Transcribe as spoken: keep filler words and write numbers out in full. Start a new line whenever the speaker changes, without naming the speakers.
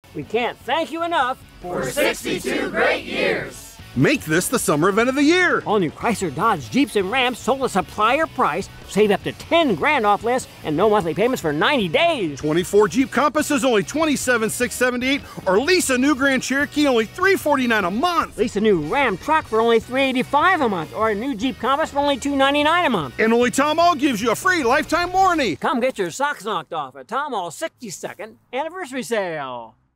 We can't thank you enough
for sixty-two great years.
Make this the summer event of the year.
All new Chrysler, Dodge, Jeeps, and Rams sold a supplier price. Save up to ten grand off list and no monthly payments for ninety days.
twenty-four Jeep Compasses only twenty-seven thousand six hundred seventy-eight dollars, or lease a new Grand Cherokee only three hundred forty-nine dollars a month.
Lease a new Ram truck for only three hundred eighty-five dollars a month, or a new Jeep Compass for only two hundred ninety-nine dollars a month.
And only Tom All gives you a free lifetime warranty.
Come get your socks knocked off at Tom All's sixty-second anniversary sale.